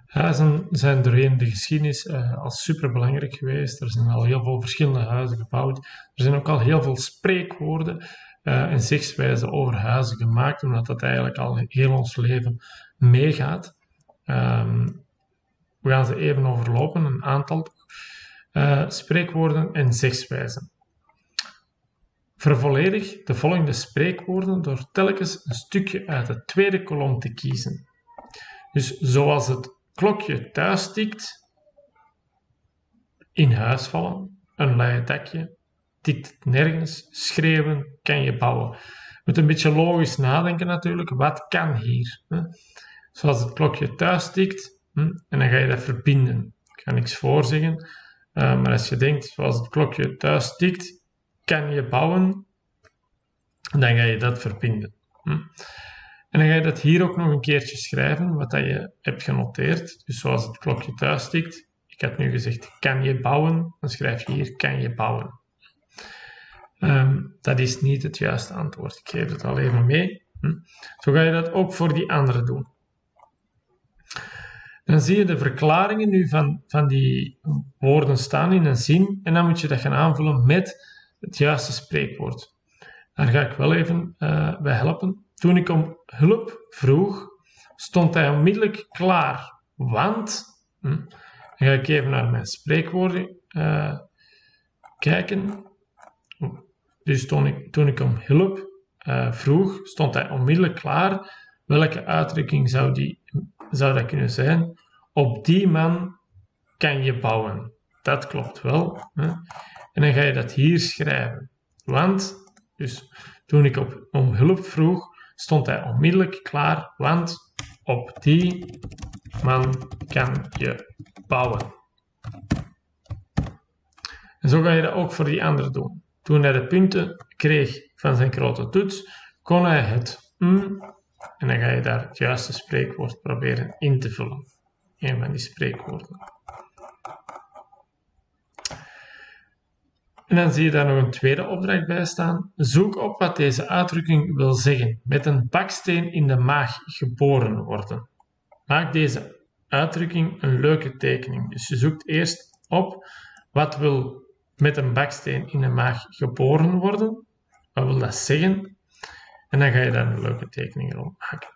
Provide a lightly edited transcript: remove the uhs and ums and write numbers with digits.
Huizen zijn doorheen de geschiedenis al superbelangrijk geweest. Er zijn al heel veel verschillende huizen gebouwd. Er zijn ook al heel veel spreekwoorden en zegswijzen over huizen gemaakt, omdat dat eigenlijk al heel ons leven meegaat. We gaan ze even overlopen, een aantal spreekwoorden en zegswijzen. Vervolledig de volgende spreekwoorden door telkens een stukje uit de tweede kolom te kiezen. Dus zoals het klokje thuis tikt, in huis vallen, een lui dakje, tikt het nergens, schreeuwen, kan je bouwen. Je moet een beetje logisch nadenken natuurlijk, wat kan hier? Zoals het klokje thuis tikt, en dan ga je dat verbinden. Ik ga niks voorzeggen, maar als je denkt, zoals het klokje thuis tikt, kan je bouwen, dan ga je dat verbinden. En dan ga je dat hier ook nog een keertje schrijven, wat dat je hebt genoteerd. Dus zoals het klokje thuis tikt. Ik had nu gezegd, kan je bouwen? Dan schrijf je hier, kan je bouwen. Dat is niet het juiste antwoord. Ik geef het al even mee. Zo ga je dat ook voor die andere doen. Dan zie je de verklaringen nu van die woorden staan in een zin. En dan moet je dat gaan aanvullen met het juiste spreekwoord. Daar ga ik wel even bij helpen. Toen ik om hulp vroeg, stond hij onmiddellijk klaar. Want, dan ga ik even naar mijn spreekwoorden kijken. Dus toen ik om hulp vroeg, stond hij onmiddellijk klaar. Welke uitdrukking zou dat kunnen zijn? Op die man kan je bouwen. Dat klopt wel. En dan ga je dat hier schrijven. Want, dus toen ik om hulp vroeg, stond hij onmiddellijk klaar, want op die man kan je bouwen. En zo ga je dat ook voor die andere doen. Toen hij de punten kreeg van zijn grote toets, kon hij het en dan ga je daar het juiste spreekwoord proberen in te vullen. Een van die spreekwoorden. En dan zie je daar nog een tweede opdracht bij staan. Zoek op wat deze uitdrukking wil zeggen. Met een baksteen in de maag geboren worden. Maak deze uitdrukking een leuke tekening. Dus je zoekt eerst op wat wil met een baksteen in de maag geboren worden. Wat wil dat zeggen? En dan ga je daar een leuke tekening rond maken.